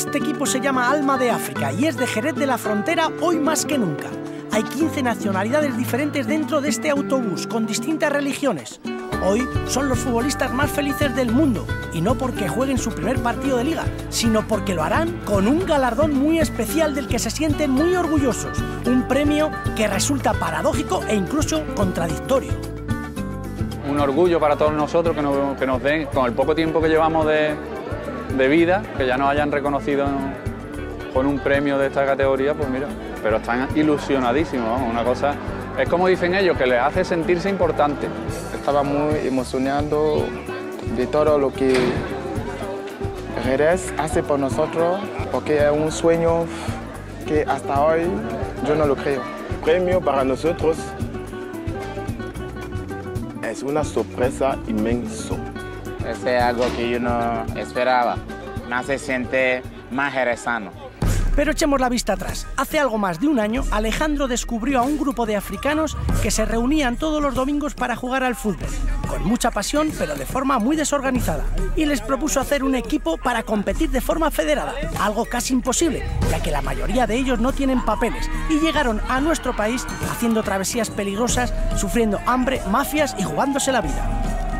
Este equipo se llama Alma de África y es de Jerez de la Frontera hoy más que nunca. Hay 15 nacionalidades diferentes dentro de este autobús, con distintas religiones. Hoy son los futbolistas más felices del mundo, y no porque jueguen su primer partido de liga, sino porque lo harán con un galardón muy especial del que se sienten muy orgullosos, un premio que resulta paradójico e incluso contradictorio. Un orgullo para todos nosotros que nos den, con el poco tiempo que llevamos de vida, que ya nos hayan reconocido con un premio de esta categoría, pues mira, pero están ilusionadísimos, vamos, una cosa, es como dicen ellos, que les hace sentirse importantes. Estaba muy emocionado de todo lo que Jerez hace por nosotros, porque es un sueño que hasta hoy yo no lo creo. El premio para nosotros es una sorpresa inmensa. Es algo que yo no esperaba, me hace sentir más jerezano. Pero echemos la vista atrás. Hace algo más de un año, Alejandro descubrió a un grupo de africanos que se reunían todos los domingos para jugar al fútbol, con mucha pasión pero de forma muy desorganizada, y les propuso hacer un equipo para competir de forma federada, algo casi imposible, ya que la mayoría de ellos no tienen papeles, y llegaron a nuestro país haciendo travesías peligrosas, sufriendo hambre, mafias y jugándose la vida.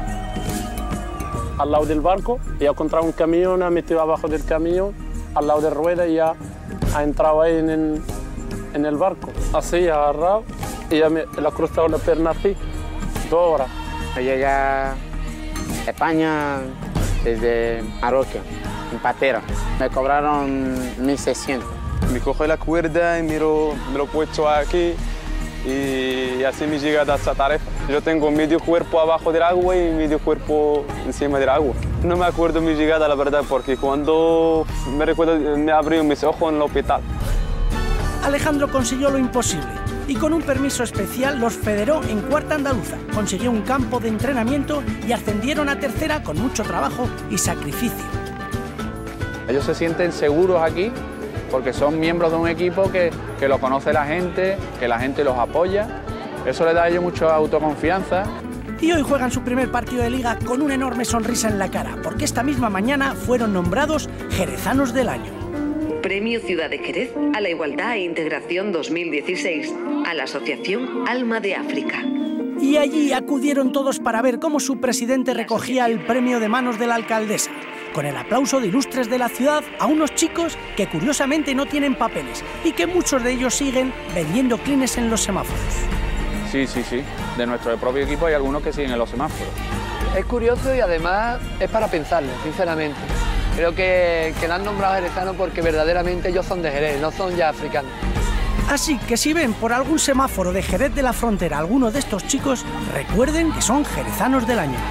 Al lado del barco, y ha encontrado un camión, ha metido abajo del camión, al lado de rueda, y ya ha entrado ahí en el barco, así, agarrado, y ya le ha cruzado la pierna así, 2 horas. Llegué a España desde Marruecos, en patera. Me cobraron 1.600. Me coge la cuerda y me lo he puesto aquí y así me llega a esta tarifa. Yo tengo medio cuerpo abajo del agua y medio cuerpo encima del agua. No me acuerdo mi llegada, la verdad, porque cuando me recuerdo me abrió mis ojos en el hospital. Alejandro consiguió lo imposible y con un permiso especial los federó en Cuarta Andaluza. Consiguió un campo de entrenamiento y ascendieron a tercera con mucho trabajo y sacrificio. Ellos se sienten seguros aquí porque son miembros de un equipo que lo conoce la gente, que la gente los apoya. Eso les da a ellos mucha autoconfianza. Y hoy juegan su primer partido de liga con una enorme sonrisa en la cara, porque esta misma mañana fueron nombrados Jerezanos del Año. Premio Ciudad de Jerez a la Igualdad e Integración 2016 a la Asociación Alma de África. Y allí acudieron todos para ver cómo su presidente recogía el premio de manos de la alcaldesa, con el aplauso de ilustres de la ciudad a unos chicos que curiosamente no tienen papeles y que muchos de ellos siguen vendiendo clines en los semáforos. Sí. De nuestro propio equipo hay algunos que siguen en los semáforos. Es curioso y además es para pensarlo, sinceramente. Creo que la han nombrado jerezanos porque verdaderamente ellos son de Jerez, no son ya africanos. Así que si ven por algún semáforo de Jerez de la Frontera a alguno de estos chicos, recuerden que son Jerezanos del Año.